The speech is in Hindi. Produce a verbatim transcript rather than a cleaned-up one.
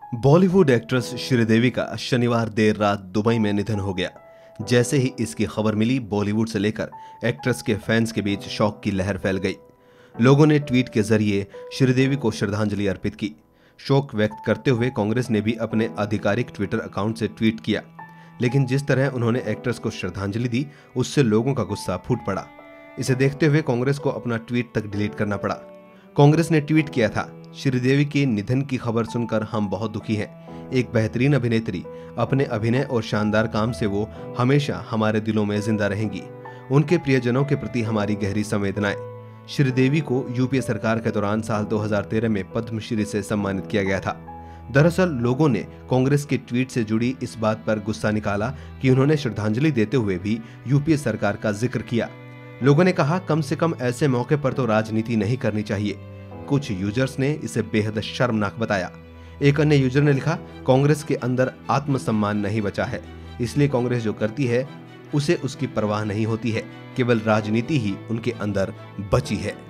बॉलीवुड एक्ट्रेस श्रीदेवी का शनिवार देर रात दुबई में निधन हो गया। जैसे ही इसकी खबर मिली, बॉलीवुड से लेकर एक्ट्रेस के फैंस के बीच शोक की लहर फैल गई। लोगों ने ट्वीट के जरिए श्रीदेवी को श्रद्धांजलि अर्पित की। शोक व्यक्त करते हुए कांग्रेस ने भी अपने आधिकारिक ट्विटर अकाउंट से ट्वीट किया, लेकिन जिस तरह उन्होंने एक्ट्रेस को श्रद्धांजलि दी, उससे लोगों का गुस्सा फूट पड़ा। इसे देखते हुए कांग्रेस को अपना ट्वीट तक डिलीट करना पड़ा। कांग्रेस ने ट्वीट किया था, श्रीदेवी के निधन की खबर सुनकर हम बहुत दुखी हैं। एक बेहतरीन अभिनेत्री, अपने अभिनय और शानदार काम से वो हमेशा हमारे दिलों में जिंदा रहेंगी। उनके प्रियजनों के प्रति हमारी गहरी संवेदनाएं। श्रीदेवी को यूपीए सरकार के दौरान साल दो हज़ार तेरह में पद्मश्री से सम्मानित किया गया था। दरअसल लोगों ने कांग्रेस के ट्वीट से जुड़ी इस बात पर गुस्सा निकाला कि उन्होंने श्रद्धांजलि देते हुए भी यूपीए सरकार का जिक्र किया। लोगों ने कहा, कम से कम ऐसे मौके पर तो राजनीति नहीं करनी चाहिए। कुछ यूजर्स ने इसे बेहद शर्मनाक बताया। एक अन्य यूजर ने लिखा, कांग्रेस के अंदर आत्मसम्मान नहीं बचा है, इसलिए कांग्रेस जो करती है उसे उसकी परवाह नहीं होती है। केवल राजनीति ही उनके अंदर बची है।